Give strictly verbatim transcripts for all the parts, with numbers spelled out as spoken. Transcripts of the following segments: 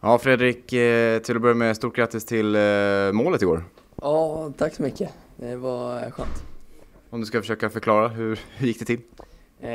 Ja, Fredrik, eh, till att börja med stort grattis till eh, målet igår. Ja, tack så mycket. Det var skönt. Om du ska försöka förklara, hur, hur gick det till? Eh,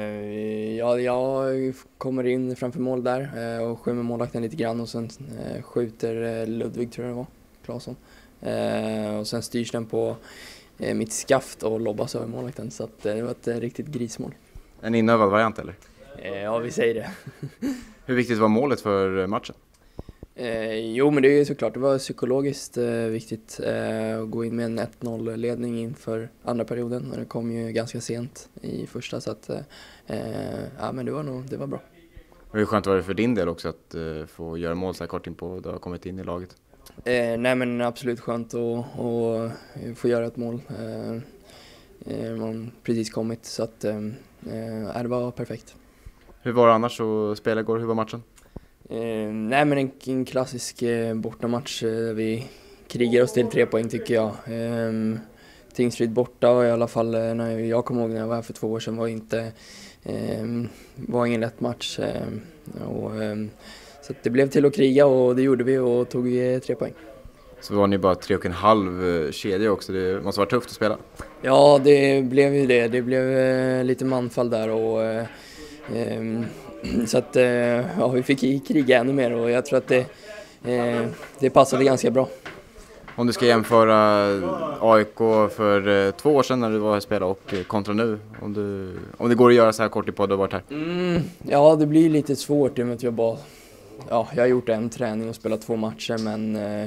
ja, jag kommer in framför mål där eh, och skymmer målvakten lite grann och sen eh, skjuter eh, Ludvig, tror jag det var, Claesson. Eh, och sen styrs den på eh, mitt skaft och lobbas över målvakten, så att, eh, det var ett eh, riktigt grismål. En inövad variant eller? Eh, ja, vi säger det. Hur viktigt var målet för matchen? Eh, jo, men det är ju såklart, det var psykologiskt eh, viktigt eh, att gå in med en ett noll-ledning inför andra perioden, och det kom ju ganska sent i första, så att eh, ja, men det var nog, det var bra. Och hur skönt var det för din del också att eh, få göra mål så här kort in på du har kommit in i laget? Eh, nej, men absolut skönt att, att få göra ett mål. Eh, eh, man precis kommit, så att eh, det var perfekt. Hur var det annars att spela igår? Hur var matchen? Eh, nej, men en, en klassisk eh, bortamatch. Eh, vi krigar oss till tre poäng, tycker jag. Eh, Tingsryd borta, och i alla fall eh, när jag kommer ihåg när jag var här för två år sedan, var inte eh, var ingen lätt match. Eh, och, eh, så det blev till att kriga, och det gjorde vi och tog eh, tre poäng. Så var ni bara tre och en halv kedja också. Det måste vara tufft att spela. Ja, det blev ju det. Det blev eh, lite manfall där, och eh, eh, så att eh, ja, vi fick kriga ännu mer, och jag tror att det, eh, det passade ganska bra. Om du ska jämföra A I K för eh, två år sedan när du var här och spelade och eh, kontra nu, om, du, om det går att göra så här kort i podd och varit här? Mm, ja, det blir lite svårt i och med att jag bara... Ja, jag har gjort en träning och spelat två matcher, men eh,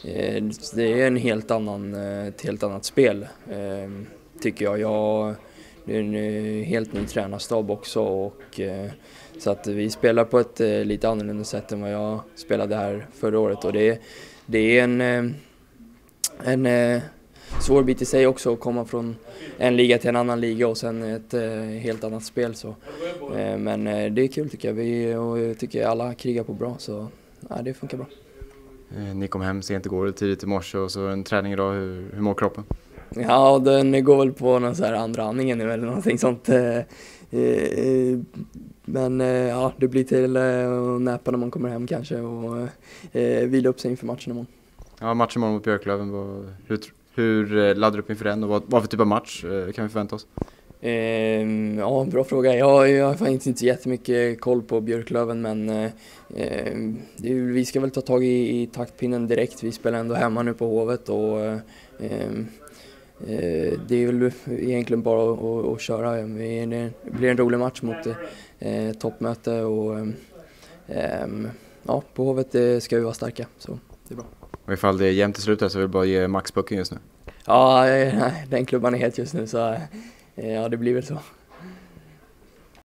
det är en helt annan, ett helt annat spel, eh, tycker jag. Jag det är en helt ny tränarstab också, och eh, så att vi spelar på ett eh, lite annorlunda sätt än vad jag spelade här förra året, och det, det är en, eh, en eh, svår bit i sig också att komma från en liga till en annan liga och sen ett eh, helt annat spel. Så. Eh, men eh, det är kul, tycker jag. Vi, och jag tycker alla krigar på bra, så ja, det funkar bra. Eh, ni kom hem sent igår, tidigt i morse, och så en träning idag. Hur, hur mår kroppen? Ja, den går väl på någon så här andra andningen nu eller någonting sånt. Eh, eh, men eh, ja, det blir till eh, att näpa när man kommer hem kanske, och eh, vila upp sig inför matchen imorgon. Ja, matchen imorgon mot Björklöven. Vad, hur, hur laddar du upp inför den, och vad, vad för typ av match eh, kan vi förvänta oss? Eh, ja, bra fråga. Jag, jag har faktiskt inte så jättemycket koll på Björklöven, men eh, det, vi ska väl ta tag i, i taktpinnen direkt. Vi spelar ändå hemma nu på Hovet, och eh, eh, det är väl egentligen bara att, att, att köra. Det blir en rolig match mot eh, toppmöte, och eh, ja, på Hovet ska vi vara starka, så det är bra. Och ifall det är jämnt i slutet så vill jag bara ge Max pucken just nu. Ja, nej, den klubban är het just nu, så ja, det blir väl så.